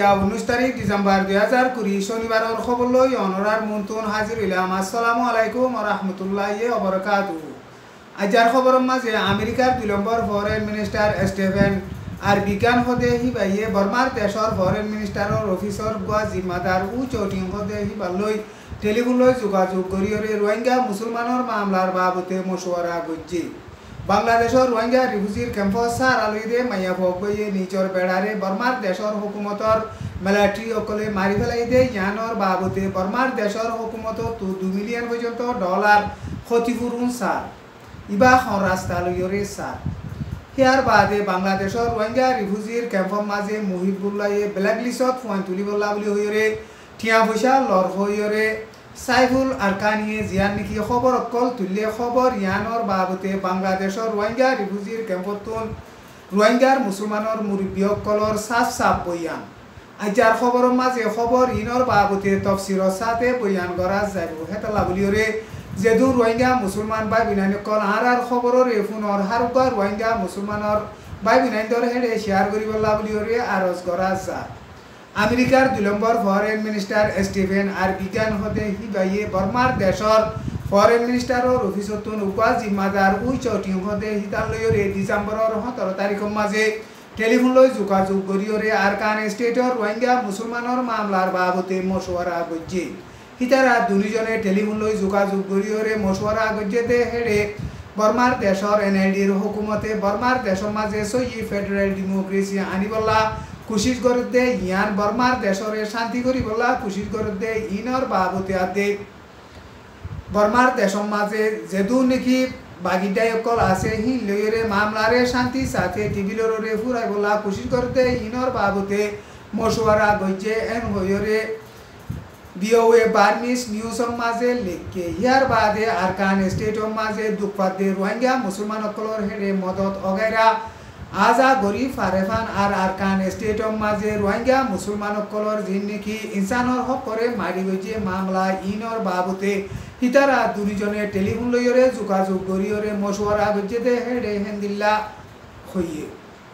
19 তারিখ ডিসেম্বর 2020 শনিবারের খবর লই অনরার মন্তুন হাজির হইলাম। আসসালামু আলাইকুম ওয়া রাহমাতুল্লাহি ওয়া বারাকাতুহু। আজকের খবরের মাঝে আমেরিকার 2 নম্বর ফরেন মিনিস্টার স্টিফেন আর বিজ্ঞান হদে হিবাইয়ে বর্মার দেশর ফরেন মিনিস্টারের অফিসর গোয়া জিম্মাদার ও চৌটিং হদে হিবার লই টেলিফোন লই যোগাযোগ করিয়রে রোহিঙ্গা মুসলমানের মামলার বাবদে মশওয়ারা গজ্জি। বাংলাদেশের রোহিঙ্গা রিফিউজির ক্যাম্পস সার আলুইদে মাইয়া ভগবইয়ে নিজর বেড়ারে বর্মার দেশর হুকুমতর মিলিটারি অকলে মারি ফেলাই দে ইয়ানোর বাবদে বর্মার দেশর হুকুমত $2 মিলিয়ন পর্যন্ত ক্ষতিপূরণ সার ইবা খন রাস্তা লইয়রে সার। হিয়ার বাদে বাংলাদেশের রোহিঙ্গা রিফিউজির ক্যাম্পর মাঝে মুহিবুল্লাহে ব্ল্যাকলিস্টত ফুয়ান তুলিবল্লা বলি হইরে ঠিয়া পয়সা লর হইরে সাইফুল আরকানিয়ে জিয়ান নিকি খবর অকল তুললে খবর ইয়ানোর বাবদে বাংলাদেশের রোহিঙ্গা রিফিউজির ক্যাম্পতুন রোহিঙ্গার মুসলমানের মুরব্বী অকলর সাফ বয়ান। আজকের খবরের মাঝে খবর ইনর বাবদে তফসিরর সাথে বয়ান করা যাইব হেতলা বলিওরে যেদু রোহিঙ্গা মুসলমান বাই বিনানি কল আর খবরের এফুনর হারুকা রোহিঙ্গা মুসলমানের বাই বিনাইন্দর হেডে শেয়ার করিবল্লা বলিওরে আরজ করা যায়। আমেরিকার 2 নম্বর ফরেন মিনিস্টার স্টিফেন আর বিজ্ঞান হদে হিবাইয়ে বর্মার দেশর ফরেন মিনিস্টারের অফিসতুন উপা জিম্মাদার উই চৌটিং হদে হিতাল লইরে ডিসেম্বরের 17 তারিখের মাঝে টেলিফোন লই যোগাযোগ করিয়রে আরকান স্টেটর রোহিঙ্গা মুসলমানের মামলার বাবদে মশওয়ারা গজ্জি। হিতারা দুজনে টেলিফোন লই যোগাযোগ করিয়রে মশওয়ারা গজ্জেতে হেডে বর্মার দেশর এনএলডির হুকুমতে বর্মার দেশের মাঝে সই ফেডারেল ডেমোক্রেসি আনিবল্লা কোশিশ করতে ইয়ান বর্মার দেশরে শান্তি করিবল্লা কোশিশ করতে ইনর বাবদে আদে বর্মার দেশের মাঝে যেদু নাকি বাগিদাই অকল আছে হি লইরে মামলারে শান্তি সাথে টিভিলরে ফুরাইবল্লা কোশিশ করতে ইনর বাবদে মশওয়ারা গজ্জে এন হইরে বিওএ বার্মিস নিউজর মাঝে লেখকে। হিয়ার বাদে আরকান স্টেটর মাঝে দুঃপাদে রোহিঙ্গা মুসলমান অকলর হেডে মদত অগেরা আজা গরিব ফারেফান আর আরকান স্টেটর মাঝে রোহিঙ্গা মুসলমান অকলর যিন নাকি ইনসানর হক করে মারি গজে মামলা ইনর বাবদে হিতারা দুজনে টেলিফোন লইরে যোগাযোগ করিয়রে মশওয়ারা গজ্জেতে হেডে হেন্দিল্লা হইয়ে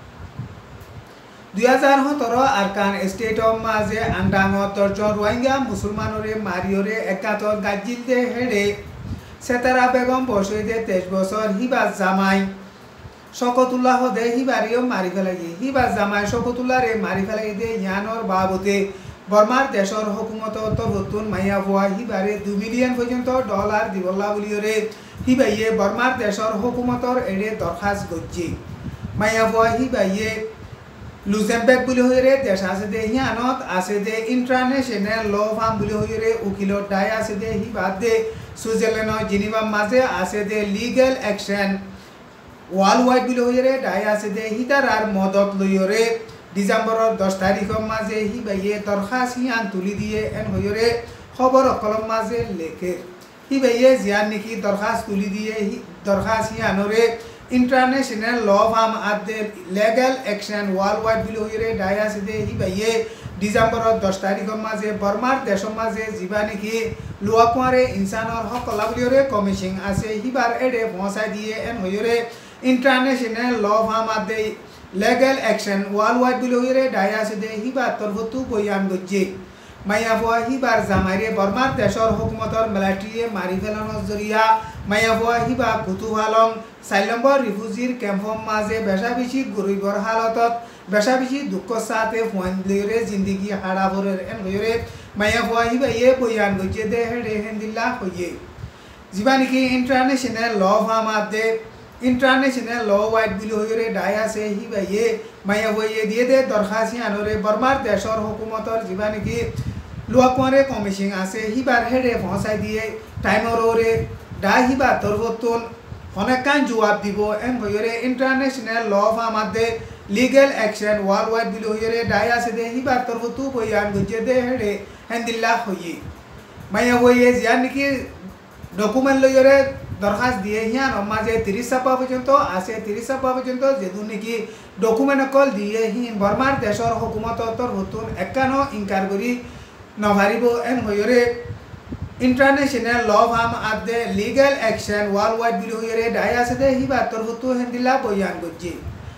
2017 আরকান স্টেটর মাঝে আন্ডাঙত 10 জন রোহিঙ্গা মুসলমানরে মারিয়রে একাতর গাজিলতে হেডে সেতারা বেগম বসইদে 23 বছর হিবাজ জামাই শকতুল্লাহ হদে হিবারিও মারি ফেলাই হিবাজ জামাই শকতুল্লাহরে মারি ফেলাই দে ইয়ানোর বাবদে বর্মার দেশর হুকুমত তরফতুন মাইয়া ভুয়া হিবারে $2 মিলিয়ন পর্যন্ত দিবল্লা বলিয়রে হিবাইয়ে বর্মার দেশর হুকুমতর এড়ে দরখাস্ত গজ্জি। মাইয়া ভুয়া হিবাইয়ে লুজেমবার্গ বলি হইরে দেশ আছে দে হিয়ানত আছে দে ইন্টারন্যাশনাল ল ফার্ম বলি হইরে উকিলর দায় আছে দে হিবাদ দে সুইজারল্যান্ড জিনিভা মাঝে আছে the legal action world wide বলি হইরে দায় আছে দে হিতারার মদত লইরে ডিসেম্বরের 10 তারিখের মাঝে হিবাইয়ে দরখাস্ত হিয়ান তুলি দিয়ে এন হইরে খবর কলম মাঝে লেখে হিবাইয়ে জিয়ান নাকি দরখাস্ত তুলি দিয়ে দরখাস্ত হিয়ানরে ইন্টারন্যাশনাল ল ফার্ম আর the legal action world wide বলি হইরে দায় আছে দে হিবাইয়ে ডিসেম্বরের 10 তারিখের মাঝে বর্মার দেশের মাঝে জিবা নাকি লুয়াকুয়ারে ইনসানর হক লাভলিয়রে কমিশন আছে হিবার এডে পৌঁছাই দিয়ে এন হইরে ইন্টারন্যাশনাল ল ফার্ম আর the legal action world wide বলি হইরে দায় আছে দে হিবার তরফতু বয়ান গজ্জে। মাইয়া ভুয়া হিবার জামাইরে বর্মার দেশর হুকুমতর মিলিটারিয়ে মারি ফেলানোর জরিয়া মাইয়া ভুয়া হিবা কুতুহালং 4 নম্বর রিফিউজির ক্যাম্পর মাঝে বেশাবেশি গরিবর হালতত বেশাবেশি দুঃখ সাথে ফুয়ান লইরে জিন্দগি হারা ভরের এন হইরে মাইয়া ভুয়া হিবা ইয়ে বয়ান গজ্জে দে হেডে হেন্দিল্লা হইয়ে জিবা নাকি international law firm the international law wide বলি হইরে দায় আছে হিবাইয়ে মাইয়া হইয়ে দিয়ে দে দরখাস্ত আনরে বর্মার দেশর হুকুমতর জিবা নাকি লুয়াকুয়ারে কমিশন আছে হিবার হেডে পৌঁছাই দিয়ে টাইমর ওরে দা হিবা তরফতুন অনেকান জবাব দিব এন হইরে international law firm the legal action world wide বলি হইরে দায় আছে দে হিবার তরফতু বয়ান গজ্জে দে হেডে হেন্দিল্লা হইয়ে মাইয়া হইয়ে জিয়ান নাকি ডকুমেন্ট লইরে দরখাস্ত দিয়ে হিয়ান মাঝে 30 ছাপা পর্যন্ত আছে 30 ছাপা পর্যন্ত যেদু নাকি ডকুমেন্ট কল দিয়ে হিন বর্মার দেশর হুকুমত তরফতুন একানো ইনকার করি নভারিব এন হইরে ইন্টারন্যাশনাল ল ফার্ম আর the legal action world wide বলি হইরে দায় আছে দে হিবার তরফতু হেন্দিল্লা বয়ান গজ্জি।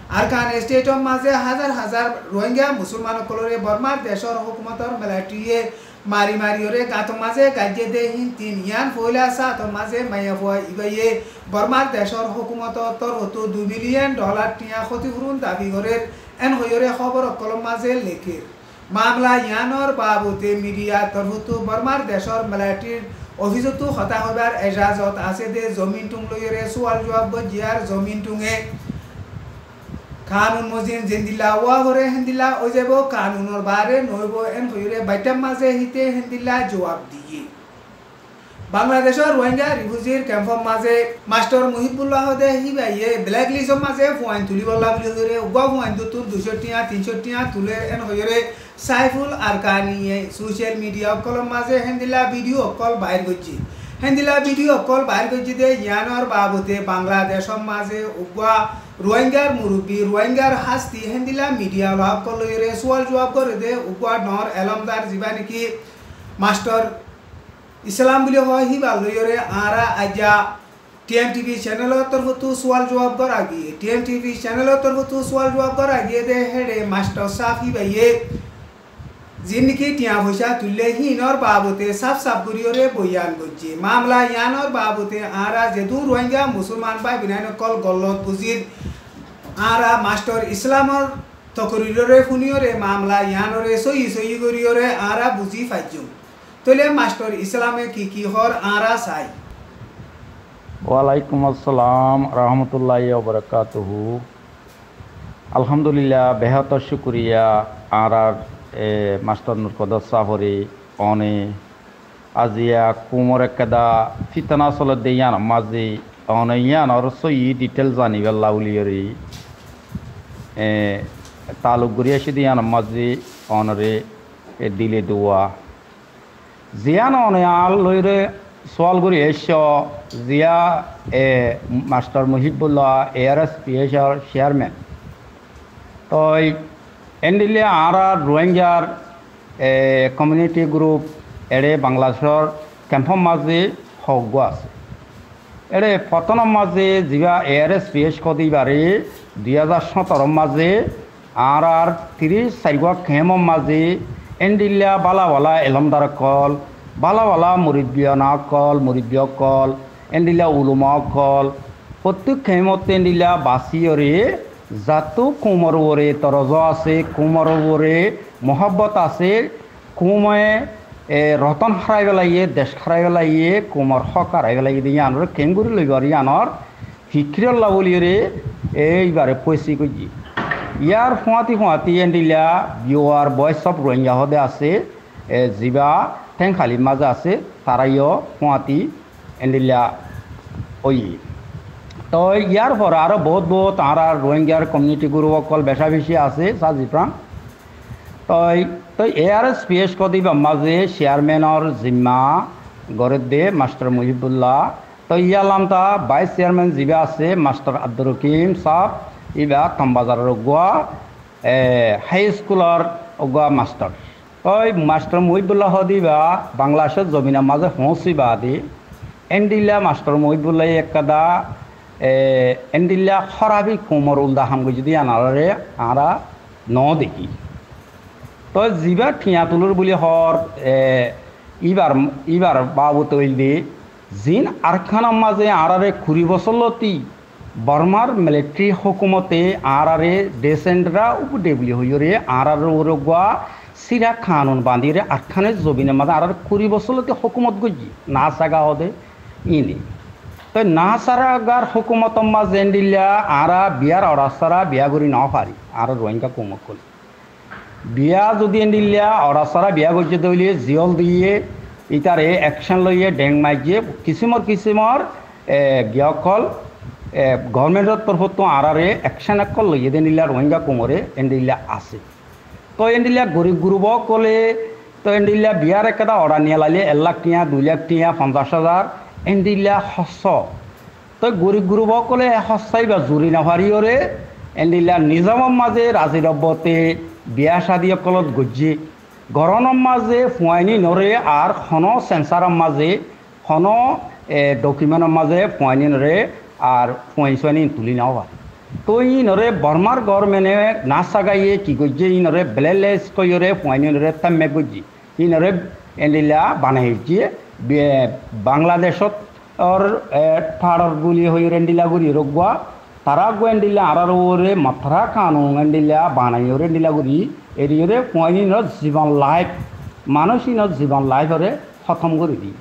আরকান স্টেটৰ মাঝে হাজার হাজার রোহিঙ্গা মুসলমানসকলৰে বর্মার দেশৰ হুকুমতৰ মিলিটারিয়ে মারি মারিওরে গাত মাঝে গাজ্যে দে তিন ইয়ান ফয়লা সাতর মাঝে মাইয়া ফুয়া ইবাইয়ে বর্মার দেশর হুকুমতর তরফতো $2 বিলিয়ন টিয়া ক্ষতিপূরণ দাবি করে এন হইরে খবর কলম মাঝে লেখের মামলা ইয়ানর বাবতে মিডিয়া তরফতো বর্মার দেশর মিলিটারির অভিযোগটো হতা হবার এজাজত আছে দে জমিন টুং লইরে সোয়াল জবাব জিয়ার জমিন টুঙে কানুন মজিন জিন্দিলা ওয়া হরে হিন্দিলা ও যাব কানুনর বারে নইব এন হইরে বাইটাম মাঝে হিতে হিন্দিলা জবাব দিয়ে বাংলাদেশের রোহিঙ্গা রিফিউজির ক্যাম্পর মাঝে মাস্টার মুহিবুল্লাহ দে হিবাইয়ে ব্ল্যাক লিস্টর মাঝে পয়েন্ট তুলিবলা বলি হইরে উগা পয়েন্ট তুর 200 টিয়া 300 টিয়া তুলে এন হইরে সাইফুল আরকানিয়ে সোশ্যাল মিডিয়া কলম মাঝে হিন্দিলা ভিডিও কল বাইর করছি হিন্দিলা ভিডিও কল বাইর করছি দে ইয়ানর বাবতে বাংলাদেশের মাঝে উগা রোহিঙ্গার মুরব্বী রোহিঙ্গার হাস্তি হিন্দিলা মিডিয়া লাভ করলে সোয়াল জবাব করে দে উগা নর এলমদার যা নাকি মাস্টার ইসলাম বলে হয় হিবা লইরে আরা আজা টিএমটিভি চ্যানেলের তরফতো সোয়াল জবাব করা গিয়ে টিএমটিভি চ্যানেলের তরফতো সোয়াল জবাব করা গিয়ে দে হেডে মাস্টার সাফ হিবাইয়ে जिनकी टिया पयसा तुल्ले हिनर बाबते साफ साफ करियोरे बयान करছে मामला यानर बाबते आरा जेदु रोहिंग्या मुसलमान भाई बिनान कल गल्लत बुझिर आरा मास्टर इस्लामर तकरिरे फुनियोरे मामला यानरे सही सही करियोरे आरा बुझी फाइजु तले मास्टर इस्लामे की हर आरा साई वालेकुम अस्सलाम रहमतुल्लाहि व बरकातुहू अल्हम्दुलिल्लाह बेहद शुक्रिया आरा मास्टर नुरकदर साहरी अने आजिया कुमर एकदा फितना सल देयान माजी अने यान और सही डिटेल जानी लाउलियरी तालुक गुरियाशी दियान माजी अनरे दिले दुआ जियान अने आल लइरे सवाल गुरियाश जिया मास्टर मुहिबुल्लाह ARSPH चेयरमैन तो एंडिले आरा रोहिंग्यार कम्युनिटी ग्रुप एडे बांग्लादेशर कैम्पर माजे हगुआस एडे फतन माजे जिबा ARSPH कदिबारे 2017 माजे आरार 30 खेम माजे एंडिल्या बाला बाला एलमदार कल बाला बाला मुरिबियाना कल मुरिबिया कल एंडिल्या उलुमा कल प्रत्येक खेमते एंडिल्या बासियरे जातो कुमर ओरे तरज आसे कुमर ओरे मोहब्बत आसे कुमे रतन हराई पेलाइए देश हराई पेलाइए कुमर हक हराई पेलाइए यानर केंगुरी लइबार यानर हिक्रियर लाबलिरे एइबारे पयसि गई यार फुआती फुआती एंडिला बिवार बॉयस ऑफ रोहिंग्या हदे आसे जिबा टेंखाली माजा आसे ताराइयो फुआती एंडिला ओई तो यार पर आरो बहुत बहुत आरा रोहिंग्यार कम्युनिटी ग्रुप कल बेसा बेसि आसे साजिफ्रां तो ARSPH कदिबा माजे चेयरमैनर जिम्मा गरे दे मास्टर मुहिबुल्लाह तो यालामता वाइस चेयरमैन जिबा आसे मास्टर अब्दुल रकीम साहब इबा तमबाजार गुआ हाई स्कूलर गुआ मास्टर तो मास्टर मुहिबुल्लाह दिबा बांग्लादेश जमीना माजे हसिबा दे एंडिला मास्टर मुहिबुल्लाह एकदा एंडिल्या खराबी कुमर उल्दा हामगो जुदि आनारे आरा न देखी तो जिबा ठिया तुलुर बुली हर इबार इबार बाबू तैलदे जिन आरखाना माजे आरारे खुरी बसलती बर्मार मिलिटारी हुकुमते आरारे डेसेंडरा उपदे बुली हइरे आरार ओरगवा सिरा कानून बांधिरे आरखाने जबिने माजे आरार खुरी बसलती हुकुमत गजी ना सागा हदे इनी तो नासारागार हुकुमत जेंडिल्या आरा बियार अरासारा बिया गुरी न पारि आरो रोहिंग्या कुमकल बिया जुदि एंडिल्या अरासारा बिया गजे दलिए जियल दिए इतारे एक्शन लइए डेंग माइजे किसिमर गियाकल गवर्नमेंटर तरफ तो आरारे एक्शन एकल लइए देंडिल्या रोहिंग्या कुमरे एंडिल्या आसे तो एंडिल्या गरीब ग्रुप कले तो एंडिल्या बियार एकदा अरा निया लाइले 1 लाख टिया 2 लाख टिया 50,000 एंडिल्या हस तो गरीब ग्रुप कले हसाइबा जुरी नाहारियोरे एंडिल्या निजाम माजे राजी रब्बते बिया शादी कलत गज्जे गरम माजे फुआइनी नरे आर खनो सेंसार माजे खनो डकुमेंट माजे फुआइनी नरे आर फुआइन सुआइनी तुली नावा তো ইনরে বর্মার গভর্নমেন্টে না সাগাইয়ে কি করছে ইনরে ব্লেলেস কইরে পয়নিনরে তাম্মে গজি ইনরে এন্ডিলা বানাইছে বাংলাদেশত और फाड़र गुली हो रेंडिला गुरी रोगवा तारा गुएंडिला आरारोरे मथरा कानू एंडिला बानायो रेंडिला गुरी एरियोरे पॉइंट न जीवन लाइफ मानसिक न जीवन लाइफ रे खत्म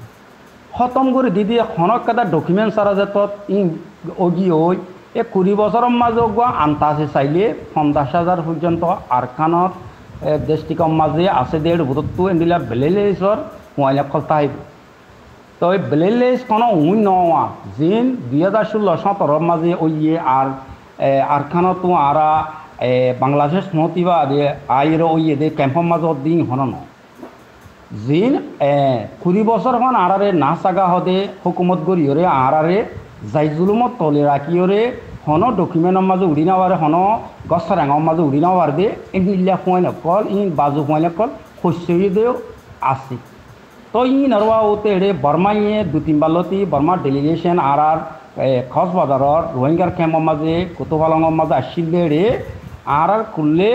कर दी खनक कदा डकुमेंट सारा जत इन ओगी ओई ए 20 বছর মাঝে গুয়া আন্তাসে চাইলে 50,000 পর্যন্ত আরকানত ডিস্ট্রিক্টর মাঝে আছে 1.5 বছর এন্ডিলা বেলেলেসর পয়লা খলতাই তো বেলেলেস কোনো উই নওয়া জিন 2016-17 মাঝে ওইয়ে আর আরকানত আরা বাংলাদেশ নতিবা দে আইরো ওইয়ে দে ক্যাম্পর মাঝে দিন হন জিন 20 বছর হন আরারে না সাগা হদে হুকুমত গরিয়রে আরারে যাই জুলুমত তলে রাখিওরে হন ডকুমেন্টর মাঝে উড়ি নাওয়ারে হন গছরাঙর মাঝে উড়ি নাওয়ার দে ইন্ডিয়া ফোন কল ইন বাজু ফোন কল খসিয়ে দেও আসি তো ই নরওয়া ওতে রে বর্মা ইয়ে 2-3 বালতি বর্মা ডেলিগেশন আর কক্সবাজারর রোহিঙ্গার ক্যাম্পর মাঝে কুতুবালঙর মাঝে আসিলে রে আর কুললে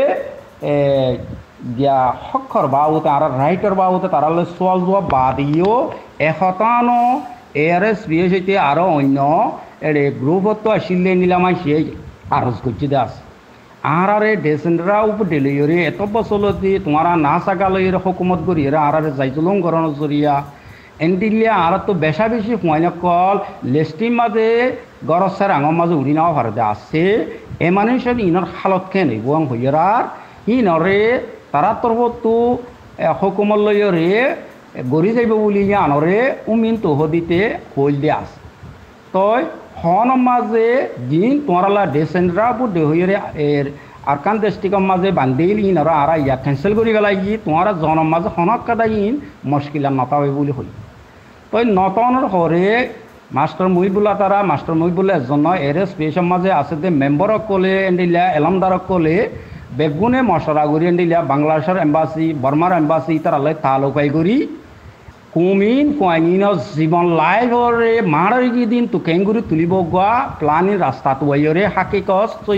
গিয়া হক্ষর বা ওতে আর রাইটার বা ওতে তারা সোয়াল জোয়া বাদিও এশতানো ARS বিএসইতে আরও অন্য এড়ে গ্রুপত আসিলে নিলামাই সে আরজ করছি দাস আরে ডেসেন্ডরা উপ ডেলিয়রে এত বছরতি তোমারা না সাগালয়ের হুকুমত গরিয়ে আরে যাইজলং গরণ জরিয়া এন্ডিলিয়া আর তো বেশা বেশি পয়না কল লেস্টির মাঝে গরসার আঙর মাঝে উড়ি নাও ভারতে আছে এ মানুষের ইনর হালত কেন বুয়াং হইয়ার ইনরে তারা তরবতো হুকুমত লয়রে গড়ি যাইব বলি আনরে উমিন তহদিতে হইল দিয়ে আছে তই হন মাঝে দিন তোমারা ডেসেন্ডরা বুদ্ধ হইরে এর আরকান ডিস্ট্রিক্টর মাঝে বান্ধিল ইন আর আর ইয়া ক্যান্সেল করি গেলাই তোমারা জনের মাঝে হনক কাদা ইন মুশকিল নতাবে বলি হই তই নতনের হরে মাস্টার মহিবুল্লা তারা মাস্টার মহিবুল্লা এজন এর স্পেশাল মাঝে আছে যে মেম্বারক কলে এন্ডিলা এলামদারক কলে বেগুনে মশরা করি এন্ডিলা বাংলাদেশের এম্বাসি বর্মার এম্বাসি তারালে তালুকাই করি কুমিন কোয়াইন জীবন লাইভরে মারি দিন তো কেঙ্গুরি তুলিব গোয়া প্লানি রাস্তা তোয়াইরে হাকিকস তৈ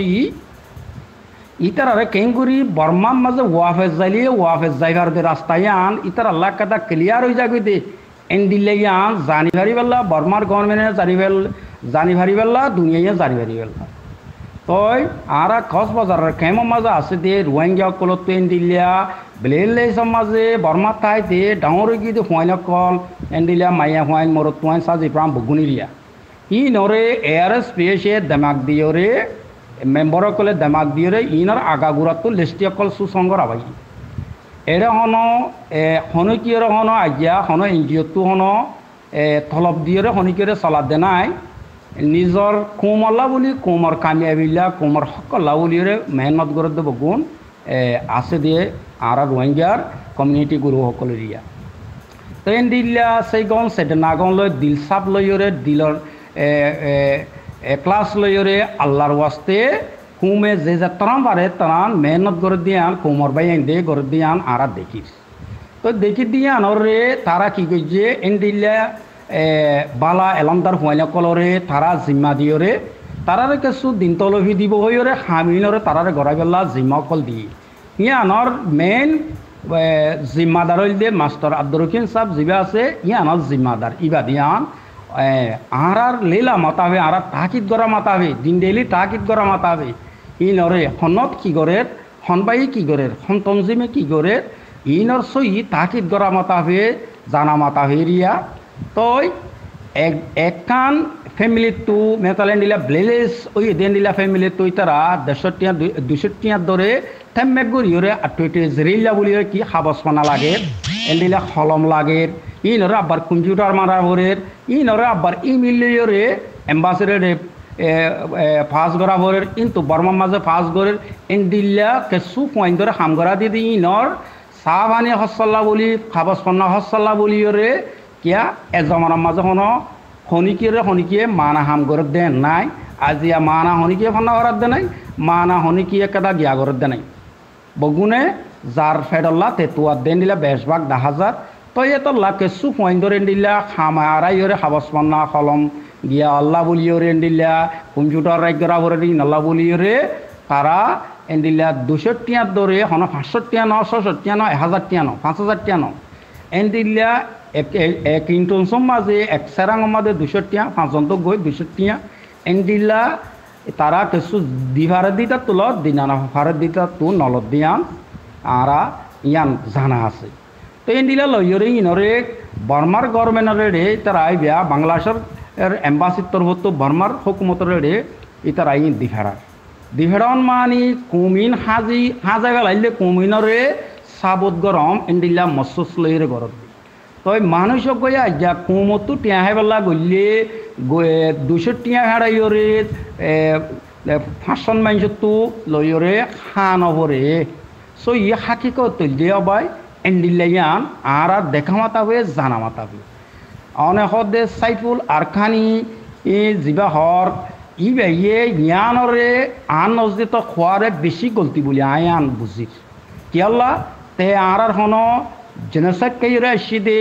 ইতারে কেঙ্গুরি বর্মার মাঝে ওয়াফেজ যাইলে ওয়াফেজ যাইবার দে রাস্তায় আন ইতার আল্লাহ কাদা ক্লিয়ার হয়ে যাবে দে এন্ডিলে আন জানি ভারি বেলা বর্মার গভর্নমেন্টে জানি ভারি বেলা দুনিয়ায় জানি ভারি বেলা তই আর কক্সবাজারের কেমন মাঝে আছে দে রোহিঙ্গা কলত এন্ডিলিয়া বেলেলেসর মাঝে বর্মা তাই দে ডাঙর গিয়ে হুয়াইন কল এন্ডিলিয়া মাইয়া হুয়াইন মরত তুয়াইন সাজি প্রাম বগুনিলিয়া ই নরে ARS পেয়েছে দেমাক দিয়রে মেম্বর কলে দেমাক দিয়রে ইনর আগাগুড়াত তো লিস্টি অকল সুসংগর আবাই এরে হন হনকিয়র হন আজ্ঞা হন NGO তো হন থলপ দিয়রে হনকিয়রে চলা দে নাই নিজর কোমলা বুলি কোমর কামিয়াবিল্লা কোমর সকলা বুলিরে মেহনত করে দেব গুণ আছে দিয়ে আর রোহিঙ্গার কমিউনিটি গুরু সকল রিয়া তো এন্ডিল্লা সেই গন সেটা নাগন লয় দিল সাপ লয়রে দিলর ক্লাস লয়রে আল্লাহর ওয়াস্তে হুমে যে তরান পারে তরান মেহনত করে দিয়ান কোমর বাই দে করে দিয়ান আর দেখিস তো দেখি দিয়ান রে তারা কি করছে এন্ডিল্লা বালা এলামদার হুয়াইনা কলরে তারা জিম্মা দিয়রে তারারে কিছু দিন তলভি দিব হইরে হামিনরে তারারে গড়াই বেলা জিম্মা কল দিয়ে ইয়ানর মেইন জিম্মাদার হইল দে মাস্টার আব্দুর রহিম সাহেব জিবা আছে ইয়ানর জিম্মাদার ইবা দিয়ান আর লীলা মাতাবে আর তাকিদ গড়া মাতাবে দিন ডেইলি তাকিদ গড়া মাতাবে ইনরে হনত কি গড়ে হনবাই কি গড়ে হন তঞ্জিমে কি গড়ে ইনর সই তাকিদ গড়া মাতাবে জানা মাতাবে রিয়া তই একখান ফ্যামিলি তো মেতালেন দিলা ব্লেলেস ওই দেন দিলা ফ্যামিলি তো তারা 200 ধরে থেমেক গরিয়রে আটুইতে জেরিলা বলি কি হাবসপানা লাগে এন্ডিলা কলম লাগে ইনরে আবার কম্পিউটার মারা ভরের ইনরে আবার ইমেল লয়রে এম্বাসিডারে ফাস করা ভরের কিন্তু বর্মার মাঝে ফাস করে এন্ডিলা কিছু পয়েন্ট ধরে হাম করা দিয়ে ইনর সাহাবানি হসল্লা বলি হাবসপানা হসল্লা বলিয়রে কিয়া এজমানার মাঝে হন হনিকিয়ে মানা হাম গরত দেন নাই আজিয়া মানা হনিকিয়ে ফান্না করার দে নাই মানা হনিকিয়ে কেদা গিয়া গরত দে নাই বগুনে যার ফেডল্লা তেতুয়ার দেন দিলা বেশভাগ 10,000 তই এটা লাকে সু পয়েন্টরে দিলা খামারা ইরে হাবসমান্না কলম গিয়া আল্লাহ বলিওরে দিলা কম্পিউটার রাজ্যরা বলে দিন আল্লাহ বলিওরে তারা এন্দিলা 200 টিয়ার দরে হন 500 টিয়া 900 টিয়া 1000 টিয়া 5000 টিয়া এন্দিলা এক ইন্টনসম মাঝে এক সেরাং মাঝে 200 টিয়া 5 গই 200 টিয়া এন্দিলা তারা কিছু দিভারে দিতা তুল দিনানা ফারে দিতা তু নলত দিয়ান আরা ইয়ান জানা আছে তো এন্দিলা লইরে ইনরে বর্মার গভর্নমেন্টের রে তারা আইবিয়া বাংলাদেশের এম্বাসি তরফত বর্মার হুকুমতের রে ইতার আইন দিভেড়ন মানি কুমিন হাজা গেলাইলে কুমিনরে সাবত গরম এন্দিলা মসুস লইরে গরম তই মানুষ গয়া যা কুমতো টিয়া হেবেলা গলে 200 টিয়া হারাইরে ফাঁসন মাইনসতো লইরে খানবরে সো ই হাকিকত তৈলে অবাই এন্দিলাইয়ান আর দেখা মাতাবে জানা মাতাবে অনেক দে সাইফুল আরখানি জিবা হর ইয়ে জ্ঞানরে আন নজদিত খোয়ারে বেশি গলতি বলে আয়ান বুঝি কিয়াল্লা তে আর হন জেনেসাইড কেইরে আসিদে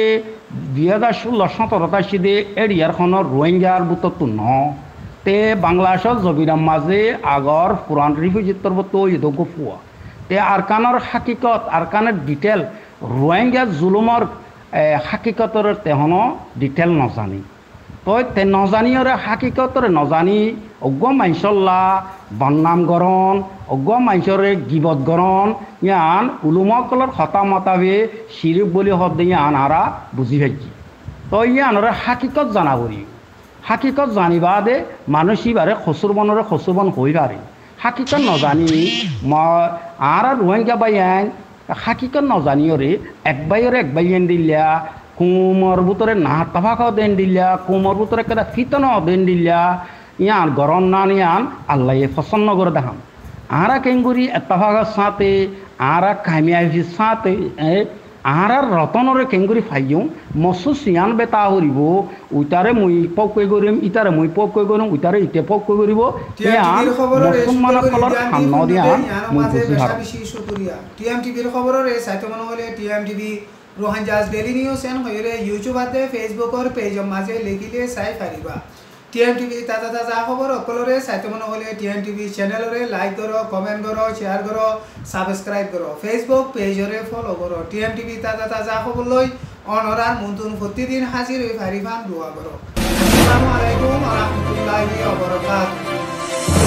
2016-17 আসিদে এরিয়ার হন রোহিঙ্গার বুততো ন তে বাংলাদেশত জবিরাম মাঝে আগর পুরান রিফিউজিতর বতো ইদগো ফুয়া তে আরকানের হাকিকত আরকানের ডিটেল রোহিঙ্গা জুলুমর হাকিকতর তেহন ডিটেল নজানি তই তে নজানিয়রে হাকিকতরে নজানি অজ্ঞ মাইসল্লা বন্নাম গরণ অজ্ঞ মাইসরে গিবত গরণ ইয়ান উলুমকলর হতা মতাবে শিরিক বলি শব্দ ইয়ান আরা বুঝি পাইছি তই ইয়ানরে হাকিকত জানাবরি হাকিকত জানিবা দে মানুষিবারে খসুরবনরে খসুরবন হই পারে হাকিকত নজানি আর রোহিঙ্গা বাইয়ান হাকিকত নজানিয়রে একবাইয়েন দিলা কুমর ভিতরে না তাফাকাও দেন দিলা কুমর ভিতরে কেটা ফিতনও দেন দিলা ইয়ান গরম নান ইয়ান আল্লাহ পছন্দ করে দেখাম আরা কেঙ্গুরি এতাফাকার সাথে আরা কামিয়াবির সাথে আর রতনরে কেঙ্গুরি ফাইও মসুস ইয়ান বেতা হরিব উইতারে মুই পক্কই করিম ইতারে মুই পক্কই করিম উইতারে ইতে পক্কই করিব ইয়ান মুসলমান কলর খান্ন দিয়ান মুই বুঝি হার টিএমটিভির খবরের সাইতো মনে হলে টিএমটিভি রোহাঞ্জাস ডেইলি নিউজ এন হইরে ইউটিউব আতে ফেসবুক আর পেজ মাঝে লিখিলে চাই পারিবা টিএমটিভি তাজা তাজা খবর অকলরে সাইতো মনে হলে টিএমটিভি চ্যানেলরে লাইক করো কমেন্ট করো শেয়ার করো সাবস্ক্রাইব করো ফেসবুক পেজরে ফলো করো টিএমটিভি তাজা তাজা খবর লই অনরার নতুন প্রতিদিন হাজির হই পারিবান দোয়া করো আসসালামু আলাইকুম ওয়া রাহমাতুল্লাহি ওয়া বারাকাতুহু।